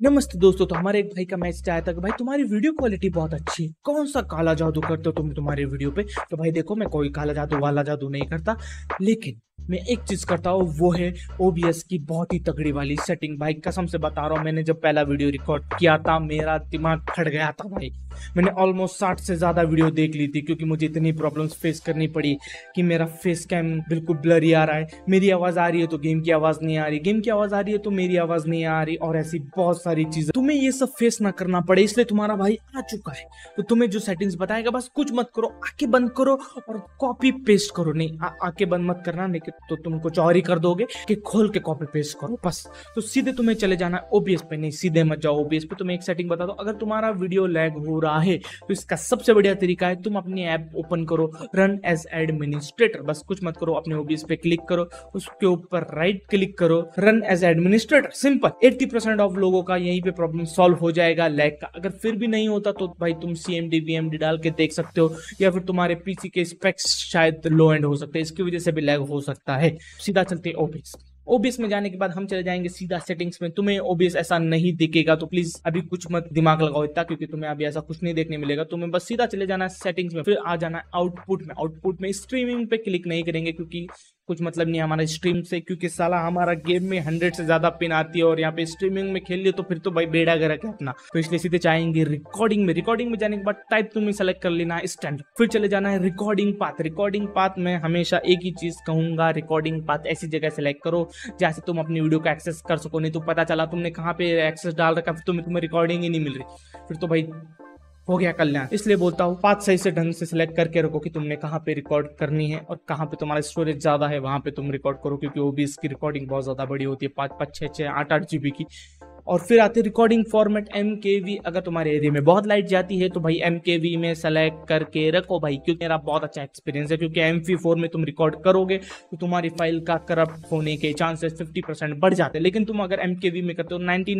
नमस्ते दोस्तों। तो हमारे एक भाई का मैसेज आया था कि भाई तुम्हारी वीडियो क्वालिटी बहुत अच्छी है, कौन सा काला जादू करते हो तुम तुम्हारे वीडियो पे। तो भाई देखो, मैं कोई काला जादू वाला जादू नहीं करता, लेकिन मैं एक चीज करता हूँ, वो है ओबीएस की बहुत ही तगड़ी वाली सेटिंग। भाई कसम से बता रहा हूँ, मैंने जब पहला वीडियो रिकॉर्ड किया था मेरा दिमाग फट गया था भाई। मैंने ऑलमोस्ट 60 से ज्यादा वीडियो देख ली थी, क्योंकि मुझे इतनी प्रॉब्लम्स फेस करनी पड़ी कि मेरा फेस कैम बिल्कुल ब्लरी आ रहा है, मेरी आवाज आ रही है तो गेम की आवाज नहीं आ रही, गेम की आवाज आ रही है तो मेरी आवाज नहीं आ रही, और ऐसी बहुत सारी चीजें। तुम्हें ये सब फेस ना करना पड़े, इसलिए तुम्हारा भाई आ चुका है। तो तुम्हें जो सेटिंग्स बताएगा, बस कुछ मत करो, आंखें बंद करो और कॉपी पेस्ट करो। नहीं, आंखें बंद मत करना, नहीं तो तुम कुछ और ही कर दोगे कि खोल के कॉपी पेस्ट करो बस। तो सीधे तुम्हें चले जाना ओबीएस पे, नहीं सीधे मत जाओ ओबीएस पे। तुम्हें एक सेटिंग बता दो, अगर तुम्हारा वीडियो लैग हो रहा है तो इसका सबसे बढ़िया तरीका है, तुम अपनी ऐप ओपन करो, रन एज एडमिनिस्ट्रेटर, बस कुछ मत करो, अपने ओबीएस पे क्लिक करो, उसके ऊपर राइट क्लिक करो, run as administrator, simple. 80% of लोगों का यहीं पे प्रॉब्लम सॉल्व हो जाएगा लैग का। अगर फिर भी नहीं होता तो भाई तुम सीएमडी वीएमडी डाल के देख सकते हो, या फिर तुम्हारे पीसी के स्पेक्स शायद लो एंड हो सकते हैं, इसकी वजह से भी लैग हो सकता है। सीधा चलते ओबीएस। ओबीएस में जाने के बाद हम चले जाएंगे सीधा सेटिंग्स में। तुम्हें ओबीएस ऐसा नहीं दिखेगा, तो प्लीज अभी कुछ मत दिमाग लगाओ इतना, क्योंकि तुम्हें अभी ऐसा कुछ नहीं देखने मिलेगा। तुम्हें बस सीधा चले जाना है सेटिंग्स में, फिर आ जाना है आउटपुट में। आउटपुट में स्ट्रीमिंग पे क्लिक नहीं करेंगे, क्योंकि कुछ मतलब नहीं हमारा स्ट्रीम से, क्योंकि साला हमारा गेम में 100 से ज्यादा पिन आती है, और यहाँ पे स्ट्रीमिंग में खेल लियो तो फिर तो भाई बेड़ा गर्क है अपना। तो इसलिए सीधे चाहेंगे रिकॉर्डिंग में। रिकॉर्डिंग में जाने के बाद टाइप तुम्हें सेलेक्ट कर लेना है स्टैंडर्ड, फिर चले जाना है रिकॉर्डिंग पाथ। रिकॉर्डिंग पाथ में हमेशा एक ही चीज कहूंगा, रिकॉर्डिंग पाथ ऐसी जगह सेलेक्ट करो जहाँ से तुम अपनी वीडियो को एक्सेस कर सको। नहीं तो पता चला तुमने कहाँ पे एक्सेस डाल रखा, फिर तुम्हें रिकॉर्डिंग ही नहीं मिल रही, फिर तो भाई हो गया कल्याण। इसलिए बोलता हूँ पाथ सही से ढंग से सिलेक्ट करके रखो कि तुमने कहाँ पे रिकॉर्ड करनी है, और कहाँ पे तुम्हारा स्टोरेज ज्यादा है वहां पे तुम रिकॉर्ड करो, क्योंकि ओबीएस की रिकॉर्डिंग बहुत ज्यादा बड़ी होती है, 5-5, 6-6, 8-8 जीबी की। और फिर आते रिकॉर्डिंग फॉर्मेट एमकेवी। अगर तुम्हारे एरिया में बहुत लाइट जाती है तो भाई एमकेवी में सेलेक्ट करके रखो भाई, क्योंकि मेरा बहुत अच्छा एक्सपीरियंस है, क्योंकि MP4 में तुम रिकॉर्ड करोगे तो तुम्हारी फाइल का करप्ट होने के चांसेस 50% बढ़ जाते हैं। लेकिन तुम अगर एमकेवी में करते हो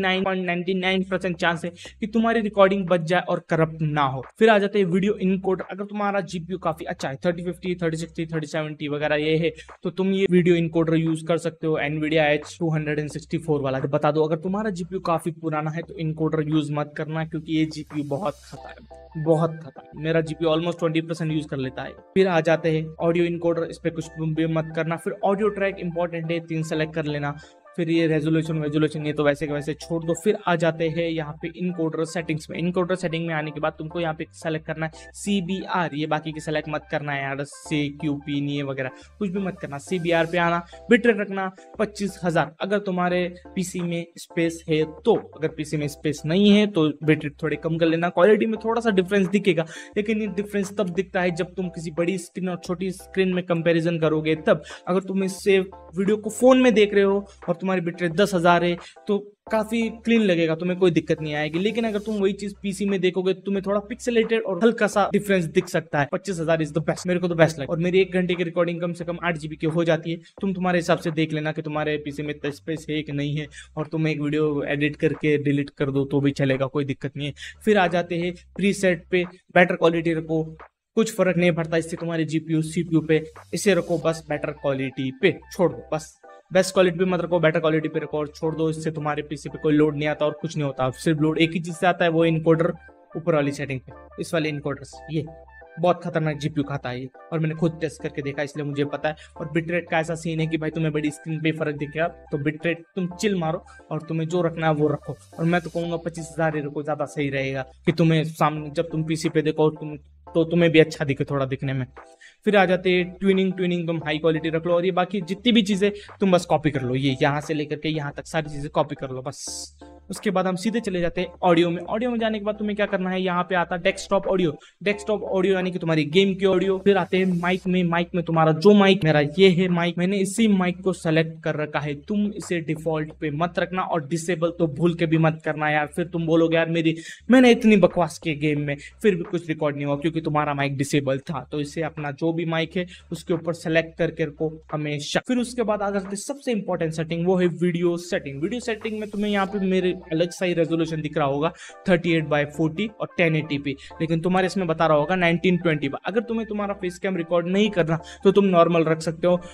99.99% चांस है कि तुम्हारी रिकॉर्डिंग बच जाए और करप्ट ना हो। फिर आ जाते हैं वीडियो इनकोडर। अगर तुम्हारा जीपीयू काफी अच्छा है, 3050, 3060, 3070 वगैरह ये है, तो तुम ये वीडियो इनकोडर यूज कर सकते हो, एनवीडिया H264 वाला। तो बता दो, अगर तुम्हारा जीपीयू काफी पुराना है तो इनकोडर यूज मत करना, क्योंकि ये जीपीयू बहुत खता है, बहुत खता है। मेरा जीपीयू ऑलमोस्ट 20% यूज कर लेता है। फिर आ जाते हैं ऑडियो इनकोडर, इस पे कुछ भी मत करना। फिर ऑडियो ट्रैक इंपॉर्टेंट है, 3 सेलेक्ट कर लेना। फिर ये रेजोल्यूशन ये तो वैसे के वैसे छोड़ दो। फिर आ जाते हैं यहाँ पे इनकोडर सेटिंग्स में। इनकोडर सेटिंग में आने के बाद तुमको यहाँ पे सेलेक्ट करना है CBR, ये बाकी के सेलेक्ट मत करना है यार, CQP नहीं है वगैरह कुछ भी मत करना। CBR पे आना, बिटरेट रखना 25,000 अगर तुम्हारे पीसी में स्पेस है तो। अगर पीसी में स्पेस नहीं है तो बिटरेट थोड़े कम कर लेना। क्वालिटी में थोड़ा सा डिफरेंस दिखेगा, लेकिन ये डिफरेंस तब दिखता है जब तुम किसी बड़ी स्क्रीन और छोटी स्क्रीन में कंपैरिजन करोगे तब। अगर तुम इससे वीडियो को फोन में देख रहे हो और तुम्हारी बिटरेट 10,000 है तो काफी क्लीन लगेगा, तुम्हें कोई दिक्कत नहीं आएगी। लेकिन अगर तुम वही चीज पीसी में देखोगे तो तुम्हें थोड़ा पिक्सेलेटेड और हल्का सा डिफरेंस दिख सकता है। 25,000 इज द बेस्ट, मेरे को तो बेस्ट लगा। और मेरी 1 घंटे की रिकॉर्डिंग कम से कम 8 जीबी की हो जाती है। तुम तुम्हारे हिसाब से देख लेना कि तुम्हारे पीसी में इतना स्पेस है कि नहीं है, और तुम एक वीडियो एडिट करके डिलीट कर दो तो भी चलेगा, कोई दिक्कत नहीं है। फिर आ जाते हैं प्रीसेट पे, बेटर क्वालिटी रखो, कुछ फर्क नहीं पड़ता इससे तुम्हारे जीपीयू सीपीयू पे, इसे रखो बस बेटर क्वालिटी पे, छोड़ दो बस। बेस्ट क्वालिटी पे मत रखो, बेटर क्वालिटी पे रखो और छोड़ दो, इससे तुम्हारे पीसी पे कोई लोड नहीं आता और कुछ नहीं होता। सिर्फ लोड एक ही चीज से आता है, वो इनकोडर ऊपर वाली सेटिंग पे, इस वाले इनकोडर ये बहुत खतरनाक जीपीयू खाता है ये, और मैंने खुद टेस्ट करके देखा इसलिए मुझे पता है। और बिटरेट का ऐसा सीन है कि भाई तुम्हें बड़ी स्क्रीन पे फर्क दिखेगा, तो बिटरेट तुम चिल मारो और तुम्हें जो रखना है वो रखो। और मैं तो कहूंगा 25,000 रखो, ज्यादा सही रहेगा कि तुम्हें सामने जब तुम पीसी पे देखो तो तुम्हें भी अच्छा दिखे थोड़ा दिखने में। फिर आ जाते हैं ट्यूनिंग तुम हाई क्वालिटी रख लो, और ये बाकी जितनी भी चीजें तुम बस कॉपी कर लो, ये यहाँ से लेकर के यहाँ तक सारी चीजें कॉपी कर लो बस। उसके बाद हम सीधे चले जाते हैं ऑडियो में। ऑडियो में जाने के बाद तुम्हें क्या करना है, यहाँ पे आता डेस्कटॉप ऑडियो। डेस्कटॉप ऑडियो यानी कि तुम्हारी गेम की ऑडियो। फिर आते हैं माइक में। माइक में तुम्हारा जो माइक, मेरा ये है माइक, मैंने इसी माइक को सेलेक्ट कर रखा है। तुम इसे डिफॉल्ट पे मत रखना, और डिसेबल तो भूल के भी मत करना यार, फिर तुम बोलोगे यार मैंने इतनी बकवास की गेम में फिर भी कुछ रिकॉर्ड नहीं हुआ क्योंकि तुम्हारा माइक डिसेबल था। तो इसे अपना जो भी माइक है उसके ऊपर सेलेक्ट करके रखो हमेशा। फिर उसके बाद आ जाते सबसे इंपॉर्टेंट सेटिंग, वो है वीडियो सेटिंग। वीडियो सेटिंग में तुम्हें यहाँ पे मेरे अलग सा ही रेजोल्यूशन दिख रहा होगा 38x40 और 1080p, लेकिन तुम्हारे इसमें बता रहा होगा 1920 अगर तुम्हें तुम्हारा फेस कैम रिकॉर्ड नहीं करना तो तुम नॉर्मल रख सकते हो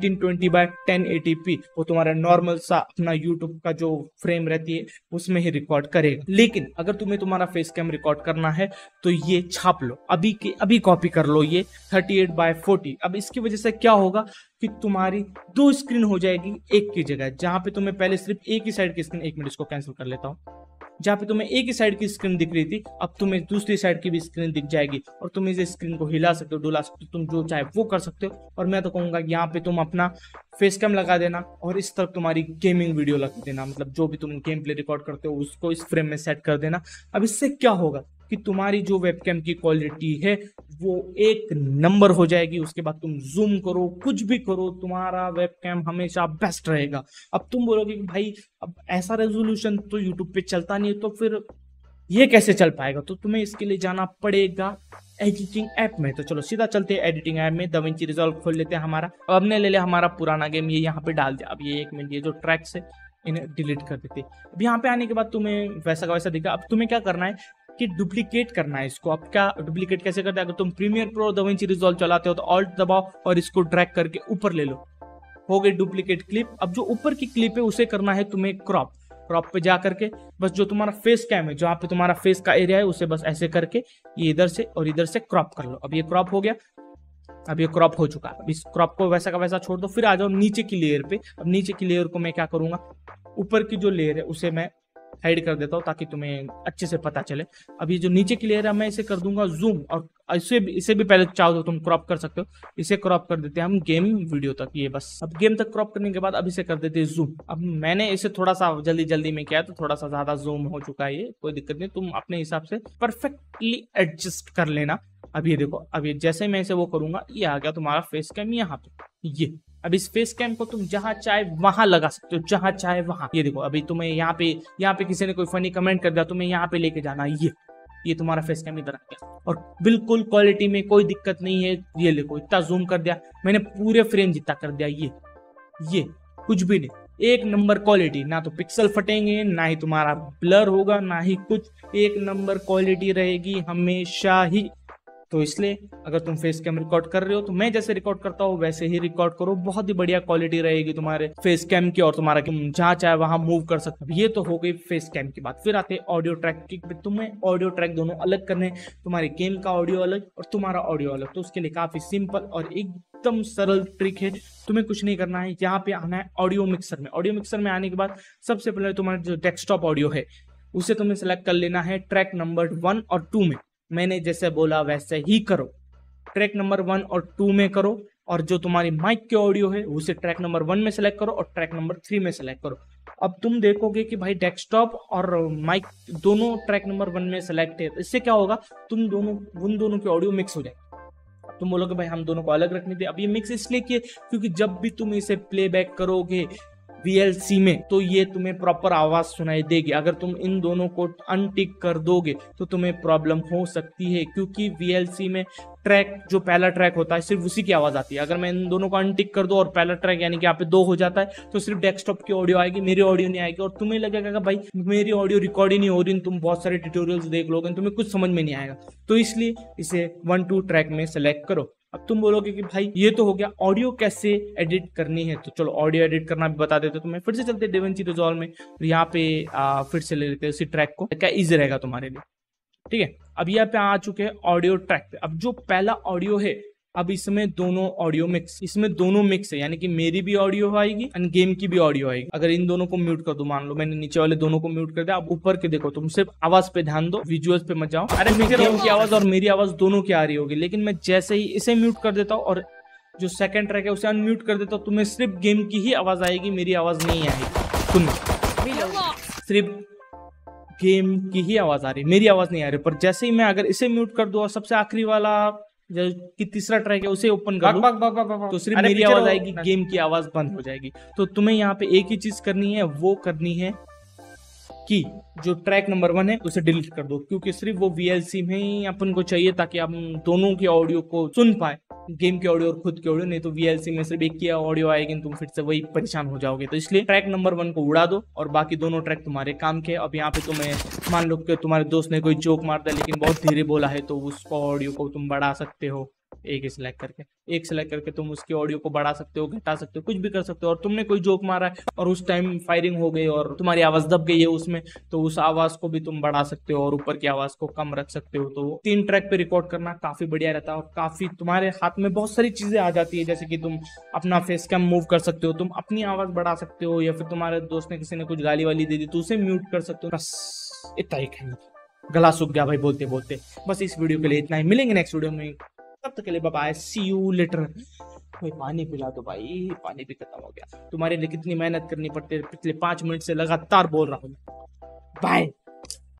1920x1080p, वो तुम्हारा नॉर्मल सा अपना यूट्यूब का जो फ्रेम रहती है उसमें ही रिकॉर्ड करेगा। लेकिन अगर तुम्हें तुम्हारा फेस कैम रिकॉर्ड करना है तो ये छाप लो, अभी के अभी कॉपी कर लो ये 38x40। अब इसकी वजह से क्या होगा कि तुम्हारी 2 स्क्रीन हो जाएगी एक की जगह, जहां पे तुम्हें पहले सिर्फ एक ही साइड की स्क्रीन, 1 मिनट इसको कैंसिल कर लेता हूं, जहां पे तुम्हें एक ही साइड की स्क्रीन दिख रही थी अब तुम्हें दूसरी साइड की भी स्क्रीन दिख जाएगी और तुम इस स्क्रीन को हिला सकते हो, डुला सकते हो, तुम जो चाहे वो कर सकते हो। और मैं तो कहूंगा यहाँ पे तुम अपना फेस कैम लगा देना और इस तरफ तुम्हारी गेमिंग वीडियो लगा देना, मतलब जो भी तुम गेम प्ले रिकॉर्ड करते हो उसको इस फ्रेम में सेट कर देना। अब इससे क्या होगा कि तुम्हारी जो वेबकैम की क्वालिटी है वो एक नंबर हो जाएगी। उसके बाद तुम जूम करो, कुछ भी करो, तुम्हारा वेबकैम हमेशा बेस्ट रहेगा। अब तुम बोलोगे कि भाई अब ऐसा रेजोल्यूशन तो यूट्यूब पे चलता नहीं है, तो फिर ये कैसे चल पाएगा? तो तुम्हें इसके लिए जाना पड़ेगा एडिटिंग ऐप में। तो चलो सीधा चलते हैं एडिटिंग ऐप में, DaVinci Resolve खोल लेते हैं हमारा। अब हमने ले लिया हमारा पुराना गेम, ये यहाँ पे डाल दिया। अब ये 1 मिनट ये जो ट्रैक्स है इन्हें डिलीट कर देते। अब यहाँ पे आने के बाद तुम्हें वैसा का वैसा दिखा। अब तुम्हें क्या करना है कि डुप्लीकेट करना है इसको। अब क्या डुप्लीकेट कैसे करते हैं? अगर तुम प्रीमियर प्रो DaVinci Resolve चलाते हो तो ऑल्ट दबाओ और इसको ड्रैग करके ऊपर ले लो, हो गई डुप्लीकेट क्लिप। अब जो ऊपर की क्लिप है उसे करना है तुम्हें क्रॉप पे जा करके बस जो तुम्हारा फेस कैम है, जहाँ पे तुम्हारा फेस का एरिया है उसे बस ऐसे करके ये इधर से और इधर से क्रॉप कर लो। अब ये क्रॉप हो गया, अब ये क्रॉप हो चुका है। अब इस क्रॉप को वैसा का वैसा छोड़ दो। फिर आ जाओ नीचे की लेयर पे। अब नीचे की लेयर को मैं क्या करूंगा, ऊपर की जो लेयर है उसे मैं हाइड कर देता हूँ ताकि तुम्हें अच्छे से पता चले। अब ये जो नीचे की लेयर है मैं इसे कर दूंगा जूम, और इसे भी पहले चाहो तो तुम क्रॉप कर सकते हो। इसे क्रॉप कर देते हैं हम गेम वीडियो तक, ये बस। अब गेम तक क्रॉप करने के बाद अब इसे कर देते हैं जूम। अब मैंने इसे थोड़ा सा जल्दी में किया तो थोड़ा सा ज्यादा जूम हो चुका है, ये कोई दिक्कत नहीं, तुम अपने हिसाब से परफेक्टली एडजस्ट कर लेना। अब ये देखो, अब ये जैसे मैं इसे वो करूंगा ये आ गया तुम्हारा फेस कैम यहाँ पे। ये अब इस फेस कैम को तुम जहां चाहे वहां लगा सकते हो, जहां चाहे वहां। ये देखो अभी तुम्हें यहाँ पे किसी ने कोई फनी कमेंट कर दिया, तुम्हें यहाँ पे लेके जाना। ये तुम्हारा फेस कैम इधर आ गया और बिल्कुल क्वालिटी में कोई दिक्कत नहीं है। ये देखो इतना जूम कर दिया मैंने, पूरे फ्रेम जितना कर दिया। ये कुछ भी नहीं, एक नंबर क्वालिटी, ना तो पिक्सल फटेंगे, ना ही तुम्हारा ब्लर होगा, ना ही कुछ, एक नंबर क्वालिटी रहेगी हमेशा ही। तो इसलिए अगर तुम फेस कैम रिकॉर्ड कर रहे हो तो मैं जैसे रिकॉर्ड करता हूँ वैसे ही रिकॉर्ड करो, बहुत ही बढ़िया क्वालिटी रहेगी तुम्हारे फेस कैम की और तुम्हारा जहाँ चाहे वहां मूव कर सकते हो। ये तो हो गई फेस कैम की बात। फिर आते हैं ऑडियो ट्रैक की। तुम्हें ऑडियो ट्रैक दोनों अलग करने, तुम्हारे गेम का ऑडियो अलग और तुम्हारा ऑडियो अलग। तो उसके लिए काफी सिंपल और एकदम सरल ट्रिक है। तुम्हें कुछ नहीं करना है, यहाँ पे आना है ऑडियो मिक्सर में। ऑडियो मिक्सर में आने के बाद सबसे पहले तुम्हारा जो डेस्कटॉप ऑडियो है उसे तुम्हें सेलेक्ट कर लेना है ट्रैक नंबर 1 और 2 में। मैंने जैसे बोला वैसे ही करो, ट्रैक नंबर 1 और 2 में करो। और जो तुम्हारी माइक के ऑडियो है उसे ट्रैक नंबर 1 में सेलेक्ट करो और ट्रैक नंबर 3 में सेलेक्ट करो। अब तुम देखोगे कि भाई डेस्कटॉप और माइक दोनों ट्रैक नंबर 1 में सेलेक्ट है। इससे क्या होगा, उन दोनों के ऑडियो मिक्स हो जाएंगे। तुम बोलोगे भाई हम दोनों को अलग रखने थे। अब ये मिक्स इसलिए किए क्योंकि जब भी तुम इसे प्लेबैक करोगे VLC में तो ये तुम्हें प्रॉपर आवाज सुनाई देगी। अगर तुम इन दोनों को अनटिक कर दोगे तो तुम्हें प्रॉब्लम हो सकती है, क्योंकि VLC में ट्रैक जो पहला ट्रैक होता है सिर्फ उसी की आवाज आती है। अगर मैं इन दोनों को अनटिक कर दूं और पहला ट्रैक यानी कि यहाँ पे 2 हो जाता है तो सिर्फ डेस्कटॉप की ऑडियो आएगी, मेरी ऑडियो नहीं आएगी। और तुम्हें लगेगा कि भाई मेरी ऑडियो रिकॉर्ड ही नहीं हो रही, तुम बहुत सारे ट्यूटोरियल्स देख लोगे, तुम्हें कुछ समझ में नहीं आएगा। तो इसलिए इसे 1-2 ट्रैक में सेलेक्ट करो। अब तुम बोलोगे कि भाई ये तो हो गया ऑडियो कैसे एडिट करनी है, तो चलो ऑडियो एडिट करना भी बता देते। तुम्हें फिर से चलते DaVinci Resolve में, यहाँ पे फिर से ले लेते हैं उसी ट्रैक को, क्या इजी रहेगा तुम्हारे लिए। ठीक है, अब यहाँ पे आ चुके हैं ऑडियो ट्रैक पे। अब जो पहला ऑडियो है, अब इसमें दोनों ऑडियो मिक्स, इसमें दोनों मिक्स है, यानी कि मेरी भी ऑडियो आएगी एंड गेम की भी ऑडियो आएगी। अगर इन दोनों को म्यूट कर दो, मान लो मैंने नीचे वाले दोनों को म्यूट कर दिया, अब ऊपर के देखो, तुम सिर्फ आवाज पे ध्यान दो, विजुअल्स पे मत जाओ। अरे गेम की आवाज और मेरी आवाज दोनों की आ रही होगी, लेकिन मैं जैसे ही इसे म्यूट कर देता हूँ और जो सेकंड ट्रैक है उसे अनम्यूट कर देता हूँ, तुम्हें सिर्फ गेम की ही आवाज आएगी, मेरी आवाज नहीं आएगी। सुन, सिर्फ गेम की ही आवाज आ रही, मेरी आवाज नहीं आ रही। पर जैसे ही मैं अगर इसे म्यूट कर दूं और सबसे आखिरी वाला जो कि तीसरा ट्रैक है उसे ओपन कर लूं तो सिर्फ मेरी आवाज आएगी, गेम की आवाज बंद हो जाएगी। तो तुम्हें यहाँ पे एक ही चीज करनी है, वो करनी है कि जो ट्रैक नंबर 1 है उसे डिलीट कर दो, क्योंकि सिर्फ वो VLC में ही अपन को चाहिए ताकि हम दोनों की ऑडियो को सुन पाए, गेम की ऑडियो और खुद की ऑडियो। नहीं तो VLC में सिर्फ एक की ऑडियो आएगी, तुम फिर से वही परेशान हो जाओगे। तो इसलिए ट्रैक नंबर 1 को उड़ा दो और बाकी दोनों ट्रैक तुम्हारे काम के। अब यहाँ पे तुम्हें मान लो कि तुम्हारे दोस्त ने कोई जोक मार दिया लेकिन बहुत धीरे बोला है, तो उसको ऑडियो को तुम बढ़ा सकते हो। एक सिलेक्ट करके तुम उसकी ऑडियो को बढ़ा सकते हो, घटा सकते हो, कुछ भी कर सकते हो। और तुमने कोई जोक मारा है और उस टाइम फायरिंग हो गई और तुम्हारी आवाज दब गई है उसमें, तो उस आवाज को भी तुम बढ़ा सकते हो और ऊपर की आवाज को कम रख सकते हो। तो 3 ट्रैक पे रिकॉर्ड करना काफी बढ़िया रहता है और काफी तुम्हारे हाथ में बहुत सारी चीजें आ जाती है, जैसे कि तुम अपना फेस कैम मूव कर सकते हो, तुम अपनी आवाज बढ़ा सकते हो, या फिर तुम्हारे दोस्त ने किसी ने कुछ गाली वाली दे दी तो उसे म्यूट कर सकते हो। बस इतना ही कहना, गला सूख गया भाई बोलते बोलते। बस इस वीडियो के लिए इतना ही, मिलेंगे नेक्स्ट वीडियो में, तब तक के लिए bye bye, see you later. भाई पानी पिला दो भाई, पानी भी खत्म हो गया। तुम्हारे लिए कितनी मेहनत करनी पड़ती है, पिछले 5 मिनट से लगातार बोल रहा हूँ। बाय।